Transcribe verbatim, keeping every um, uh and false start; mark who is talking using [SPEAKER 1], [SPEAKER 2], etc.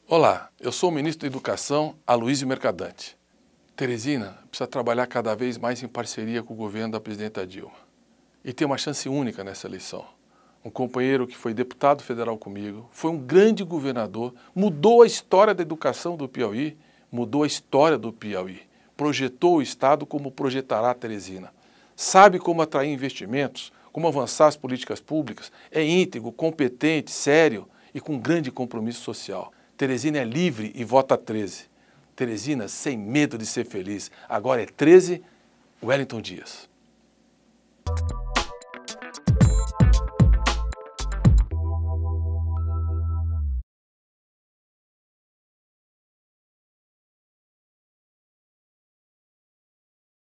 [SPEAKER 1] Olá, eu sou o ministro da Educação, Aloysio Mercadante. Teresina precisa trabalhar cada vez mais em parceria com o governo da presidenta Dilma. E tem uma chance única nessa eleição. Um companheiro que foi deputado federal comigo, foi um grande governador, mudou a história da educação do Piauí, mudou a história do Piauí, projetou o Estado como projetará a Teresina. Sabe como atrair investimentos, como avançar as políticas públicas, é íntegro, competente, sério e com grande compromisso social. Teresina é livre e vota treze. Teresina sem medo de ser feliz. Agora é treze, Wellington Dias.